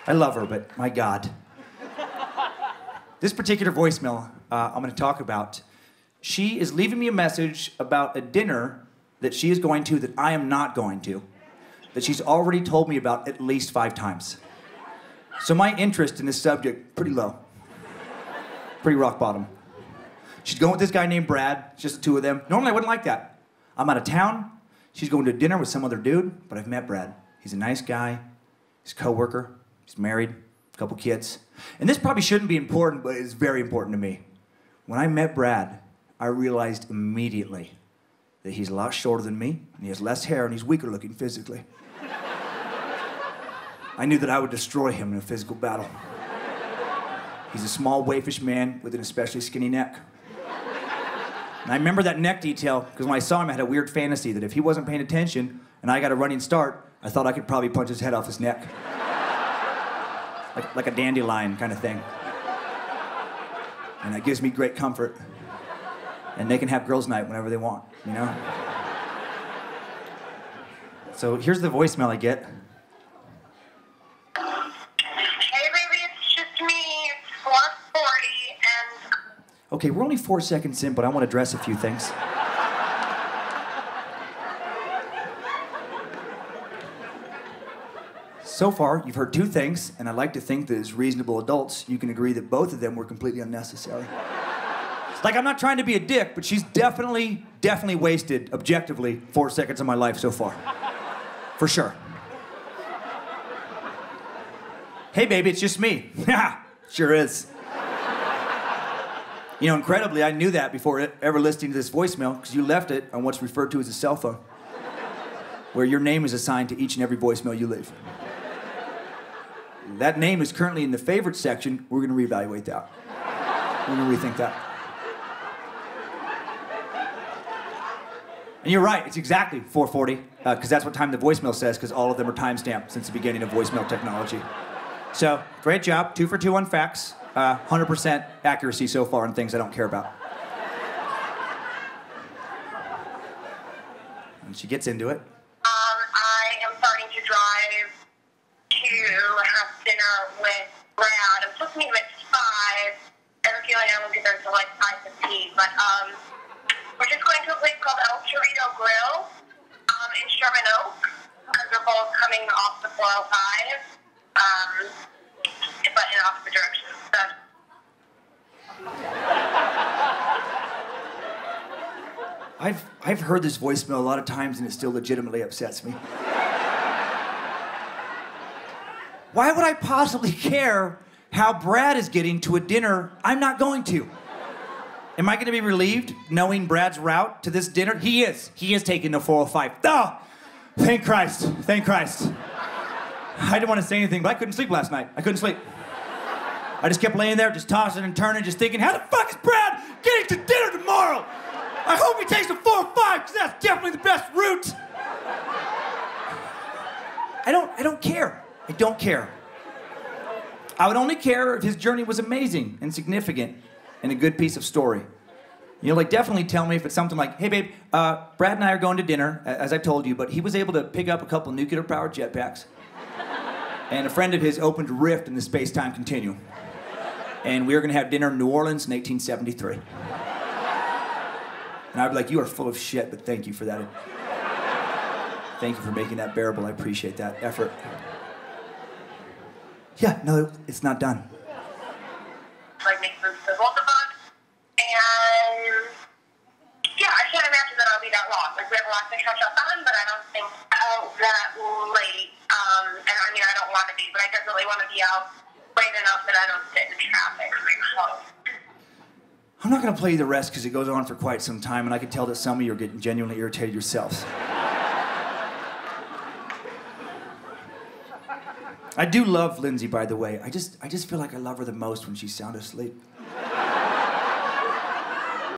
I love her, but my God. This particular voicemail I'm going to talk about, she is leaving me a message about a dinner that she is going to that I am not going to, that she's already told me about at least 5 times. So my interest in this subject, pretty low. Pretty rock bottom. She's going with this guy named Brad, it's just the 2 of them. Normally I wouldn't like that. I'm out of town, she's going to dinner with some other dude, but I've met Brad. He's a nice guy, he's a coworker, he's married, a couple kids. And this probably shouldn't be important, but it's very important to me. When I met Brad, I realized immediately that he's a lot shorter than me, and he has less hair, and he's weaker looking physically. I knew that I would destroy him in a physical battle. He's a small, waifish man with an especially skinny neck. And I remember that neck detail, because when I saw him, I had a weird fantasy that if he wasn't paying attention, and I got a running start, I thought I could probably punch his head off his neck. Like a dandelion kind of thing. And that gives me great comfort. And they can have girls' night whenever they want, you know? So here's the voicemail I get. Hey baby, it's just me. It's 4:40 and... Okay, we're only 4 seconds in, but I want to address a few things. So far, you've heard 2 things, and I like to think that as reasonable adults, you can agree that both of them were completely unnecessary. Like, I'm not trying to be a dick, but she's definitely wasted, objectively, 4 seconds of my life so far. For sure. Hey, baby, it's just me. Yeah, sure is. You know, incredibly, I knew that before ever listening to this voicemail, because you left it on what's referred to as a cell phone, where your name is assigned to each and every voicemail you leave. That name is currently in the favorite section. We're going to reevaluate that. We're going to rethink that. And you're right, it's exactly 4:40, because that's what time the voicemail says, because all of them are timestamped since the beginning of voicemail technology. So, great job, 2 for 2 on facts, 100% accuracy so far on things I don't care about. And she gets into it. I am starting to drive to have dinner with Brad. I'm supposed to meet him at 5. I have a feeling I won't get there until like 5:15, but we're just going to a place called El Chorrito Grill in Sherman Oaks, because we're both coming off the 405, but in opposite directions. So. I've heard this voicemail a lot of times, and it still legitimately upsets me. Why would I possibly care how Brad is getting to a dinner I'm not going to? Am I going to be relieved knowing Brad's route to this dinner? He is. He is taking the 405. Oh, thank Christ. Thank Christ. I didn't want to say anything, but I couldn't sleep last night. I couldn't sleep. I just kept laying there, just tossing and turning, just thinking, how the fuck is Brad getting to dinner tomorrow? I hope he takes the 405, because that's definitely the best route. I don't care. I don't care. I would only care if his journey was amazing and significant and a good piece of story. You know, like, definitely tell me if it's something like, hey, babe, Brad and I are going to dinner, as I told you, but he was able to pick up a couple nuclear-powered jetpacks. And a friend of his opened a rift in the space-time continuum. And we were going to have dinner in New Orleans in 1873. And I'd be like, you are full of shit, but thank you for that. Thank you for making that bearable. I appreciate that effort. Yeah, no, it's not done. Like, make room for both of us. And yeah, I can't imagine that I'll be that long. Like, we have a lot to catch up on, but I don't think that late. And I mean, I don't want to be, but I definitely want to be out late enough that I don't sit in traffic. I'm not going to play you the rest because it goes on for quite some time, and I can tell that some of you are getting genuinely irritated yourselves. I do love Lindsay, by the way. I just feel like I love her the most when she's sound asleep.